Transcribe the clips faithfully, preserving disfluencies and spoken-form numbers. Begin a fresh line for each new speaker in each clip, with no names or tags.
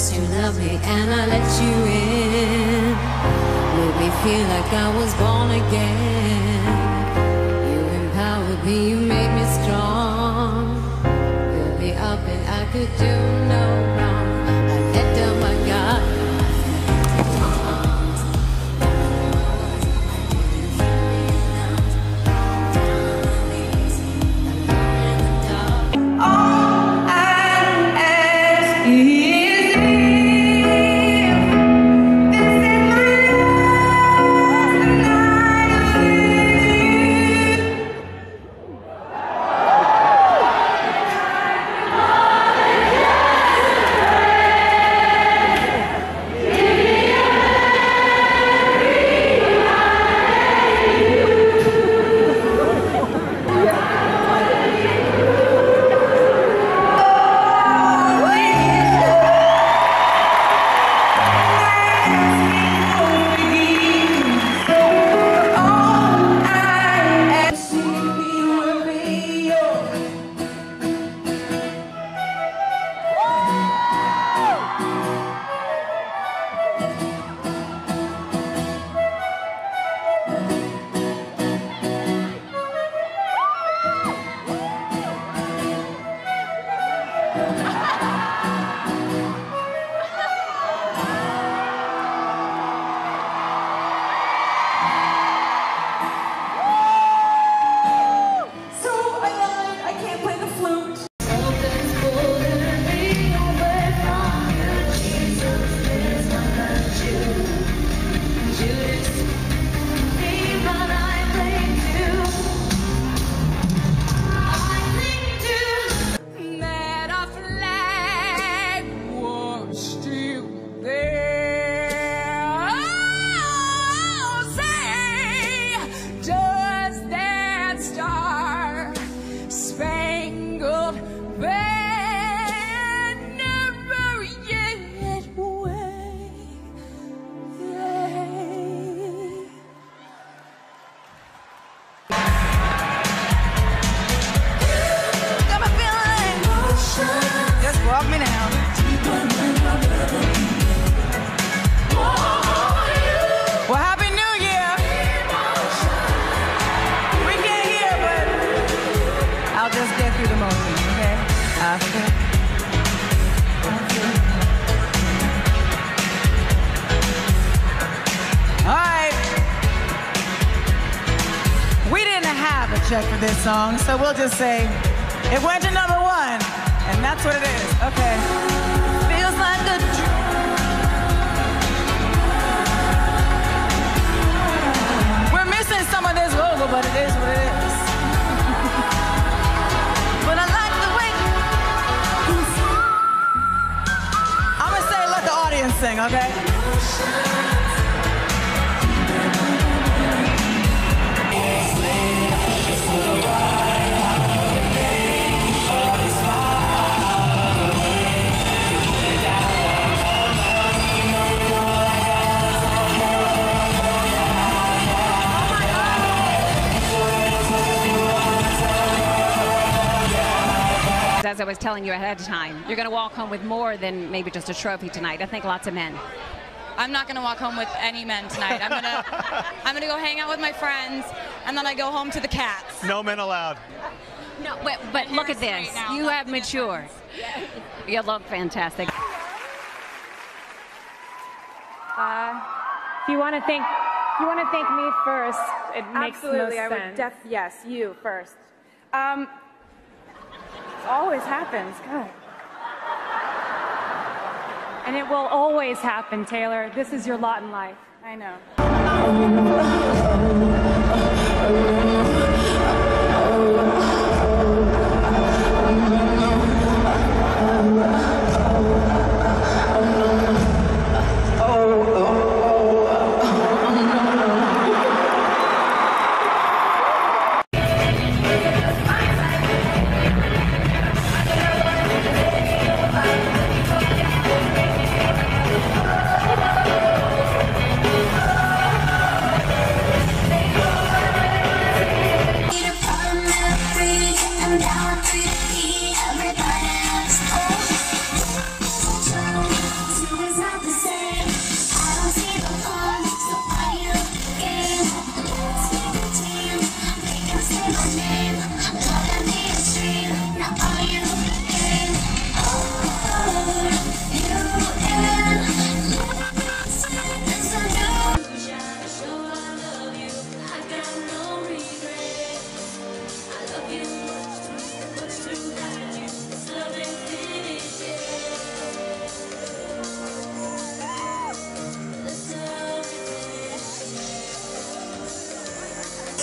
promised you love me and I let you in. Made me feel like I was born again. You empowered me, you made me strong. Built me up and I could do no wrong. I let down my guard.
Check for this song, so we'll just say it went to number one, and that's what it is. Okay. Feels like a dream. We're missing some of this logo, but it is what it is. But I like the way. I'm gonna say let the audience sing, okay?
As I was telling you ahead of time, you're going to walk home with more than maybe just a trophy tonight. I think lots of men.
I'm not going to walk home with any men tonight. I'm going to I'm going to go hang out with my friends, and then I go home to the cats.
No men allowed.
No, but, but look at this. You have matured. You look fantastic.
Uh, if you want to thank, if you want to thank me first, it makes
Absolutely,
most
I would
sense.
def yes, you first. Um, always happens, God.
And it will always happen, Taylor. This is your lot in life.
I know.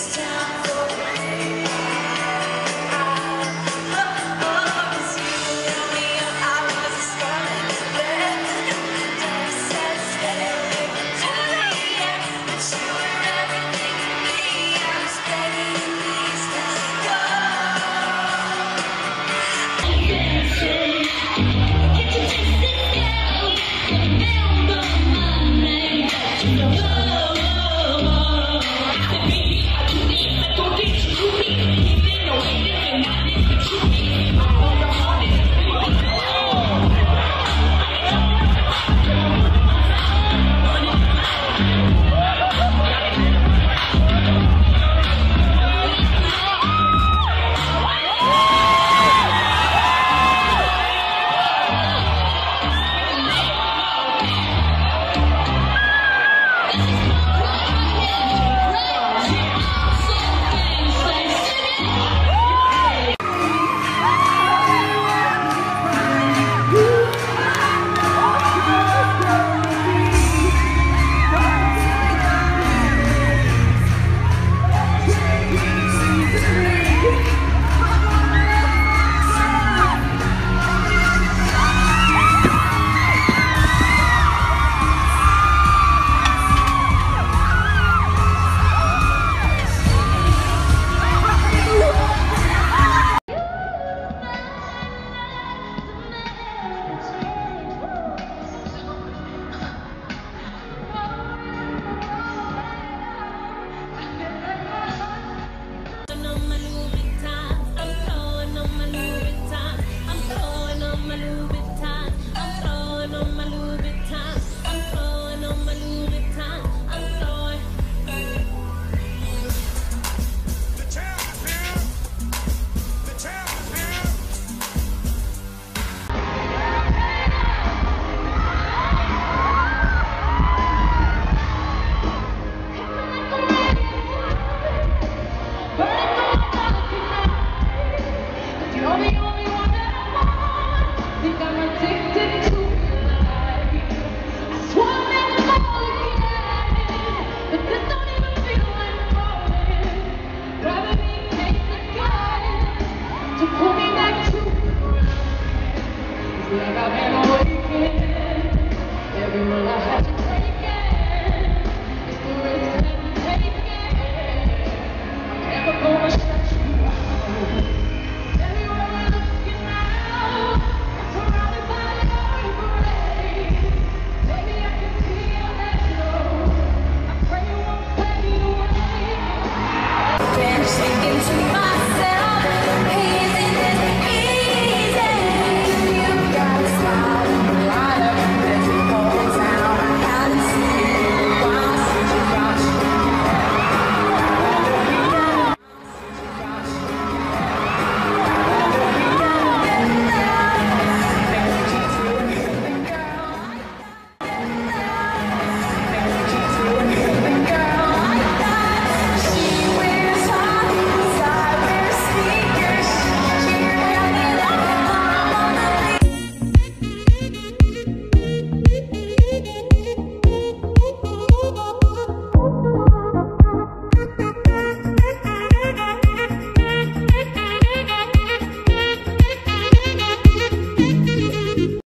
Never gonna